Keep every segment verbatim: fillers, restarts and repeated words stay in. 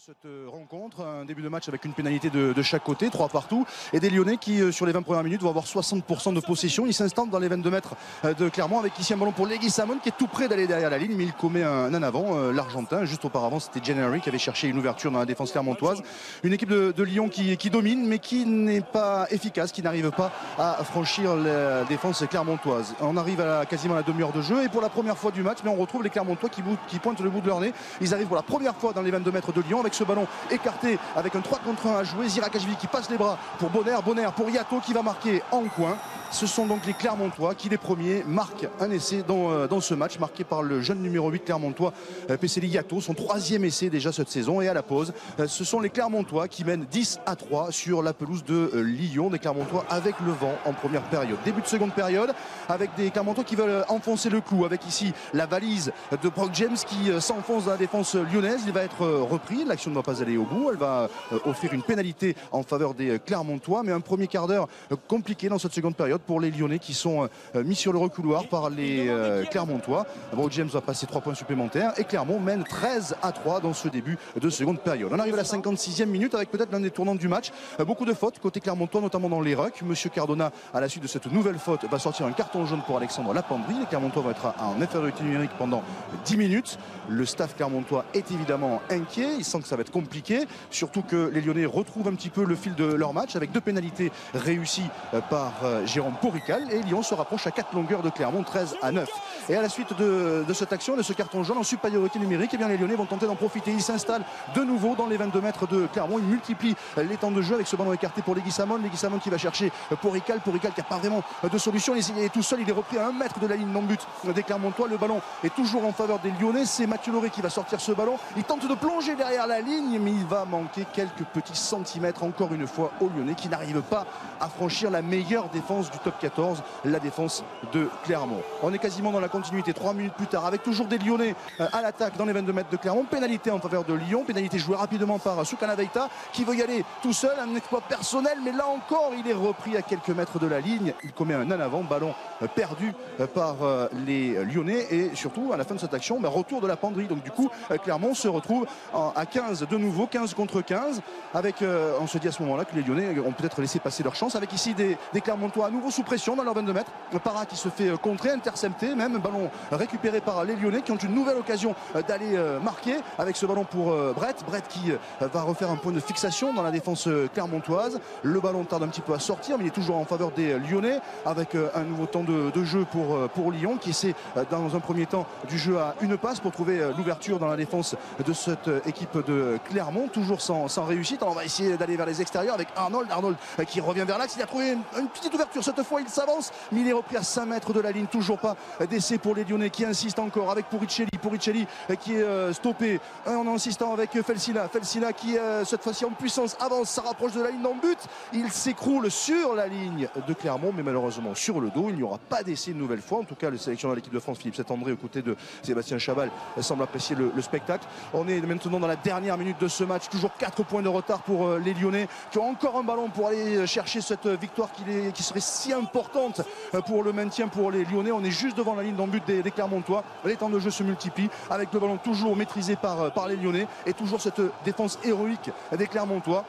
Cette rencontre, un début de match avec une pénalité de, de chaque côté, trois partout, et des Lyonnais qui sur les vingt premières minutes vont avoir soixante pour cent de possession. Ils s'instantent dans les vingt-deux mètres de Clermont avec ici un ballon pour Leguizamón qui est tout près d'aller derrière la ligne, mais il commet un, un avant, l'Argentin. Juste auparavant c'était Gennari qui avait cherché une ouverture dans la défense clermontoise. Une équipe de, de Lyon qui, qui domine mais qui n'est pas efficace, qui n'arrive pas à franchir la défense clermontoise. On arrive à la, quasiment à la demi-heure de jeu et pour la première fois du match, mais on retrouve les Clermontois qui, qui pointent le bout de leur nez. Ils arrivent pour la première fois dans les vingt-deux mètres de Lyon avec ce ballon écarté avec un trois contre un à jouer. Zirakashvili qui passe les bras pour Bonner, Bonner pour Yato qui va marquer en coin. Ce sont donc les Clermontois qui les premiers marquent un essai dans, dans ce match, marqué par le jeune numéro huit Clermontois Peseli Yato, son troisième essai déjà cette saison. Et à la pause, ce sont les Clermontois qui mènent dix à trois sur la pelouse de Lyon. Des Clermontois avec le vent en première période. Début de seconde période avec des Clermontois qui veulent enfoncer le clou, avec ici la valise de Brock James qui s'enfonce dans la défense lyonnaise. Il va être repris, l'action ne va pas aller au bout, elle va offrir une pénalité en faveur des Clermontois, mais un premier quart d'heure compliqué dans cette seconde période pour les Lyonnais qui sont mis sur le recouloir par les Clermontois. Brock James va passer trois points supplémentaires et Clermont mène treize à trois dans ce début de seconde période. On arrive à la cinquante-sixième minute avec peut-être l'un des tournants du match. Beaucoup de fautes côté Clermontois, notamment dans les rucks. Monsieur Cardona, à la suite de cette nouvelle faute, va sortir un carton jaune pour Alexandre Lapendry. Les Clermontois vont être en infériorité numérique pendant dix minutes. Le staff clermontois est évidemment inquiet. Il sent que ça va être compliqué, surtout que les Lyonnais retrouvent un petit peu le fil de leur match avec deux pénalités réussies par Jérôme Porrical et Lyon se rapproche à quatre longueurs de Clermont, treize à neuf. Et à la suite de, de cette action, de ce carton jaune en supériorité numérique, eh bien les Lyonnais vont tenter d'en profiter. Ils s'installent de nouveau dans les vingt-deux mètres de Clermont. Ils multiplient les temps de jeu avec ce ballon écarté pour Leguizamón. Leguizamón qui va chercher Porrical. Porrical qui n'a pas vraiment de solution. Il est tout seul, il est repris à un mètre de la ligne non but des Clermontois. Le ballon est toujours en faveur des Lyonnais. C'est Mathieu Lauré qui va sortir ce ballon. Il tente de plonger derrière la ligne, mais il va manquer quelques petits centimètres encore une fois aux Lyonnais qui n'arrivent pas à franchir la meilleure défense du top quatorze, la défense de Clermont. On est quasiment dans la continuité, trois minutes plus tard, avec toujours des Lyonnais à l'attaque dans les vingt-deux mètres de Clermont. Pénalité en faveur de Lyon, pénalité jouée rapidement par Soukhana Veita qui veut y aller tout seul, un exploit personnel, mais là encore il est repris à quelques mètres de la ligne. Il commet un en avant, ballon perdu par les Lyonnais et surtout à la fin de cette action, ben, retour de Lapendry. Donc du coup Clermont se retrouve à quinze de nouveau, quinze contre quinze, avec euh, on se dit à ce moment là que les Lyonnais ont peut-être laissé passer leur chance, avec ici des, des Clermontois à nouveau sous pression dans leurs vingt-deux mètres. Para qui se fait contrer, intercepté, même ballon récupéré par les Lyonnais qui ont une nouvelle occasion d'aller marquer avec ce ballon pour Brett. Brett qui va refaire un point de fixation dans la défense clermontoise. Le ballon tarde un petit peu à sortir, mais il est toujours en faveur des Lyonnais avec un nouveau temps de, de jeu pour, pour Lyon qui essaie dans un premier temps du jeu à une passe pour trouver l'ouverture dans la défense de cette équipe de Clermont, toujours sans, sans réussite. Alors on va essayer d'aller vers les extérieurs avec Arnold. Arnold qui revient vers l'axe, il a trouvé une, une petite ouverture cette fois, il s'avance, mais il est repris à cinq mètres de la ligne, toujours pas d'essai pour les Lyonnais qui insistent encore avec Puricelli, Puricelli qui est stoppé en insistant avec Felsina, Felsina qui cette fois-ci en puissance avance, ça rapproche de la ligne dans le but, il s'écroule sur la ligne de Clermont mais malheureusement sur le dos. Il n'y aura pas d'essai une nouvelle fois, en tout cas le sélectionneur de l'équipe de France Philippe Saint-André aux côtés de Sébastien Chaval semble apprécier le, le spectacle. On est maintenant dans la dernière minute de ce match, toujours quatre points de retard pour les Lyonnais qui ont encore un ballon pour aller chercher cette victoire qui, est, qui serait si importante pour le maintien pour les Lyonnais. On est juste devant la ligne d'en but des, des Clermontois. Les temps de jeu se multiplient avec le ballon toujours maîtrisé par, par les Lyonnais et toujours cette défense héroïque des Clermontois.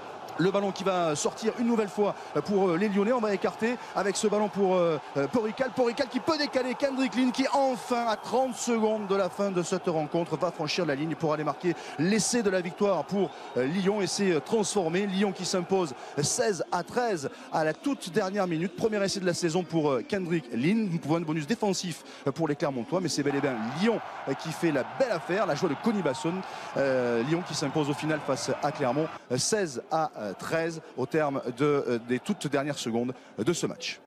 Le ballon qui va sortir une nouvelle fois pour les Lyonnais. On va écarter avec ce ballon pour euh, Porrical. Porrical qui peut décaler Kendrick Lin qui enfin à trente secondes de la fin de cette rencontre va franchir la ligne pour aller marquer l'essai de la victoire pour euh, Lyon. Essai transformé. Lyon qui s'impose seize à treize à la toute dernière minute. Premier essai de la saison pour euh, Kendrick Lin. Nous pouvons un bonus défensif pour les Clermontois, mais c'est bel et bien Lyon euh, qui fait la belle affaire. La joie de Conny Basson. Euh, Lyon qui s'impose au final face à Clermont seize à treize au terme de, des toutes dernières secondes de ce match.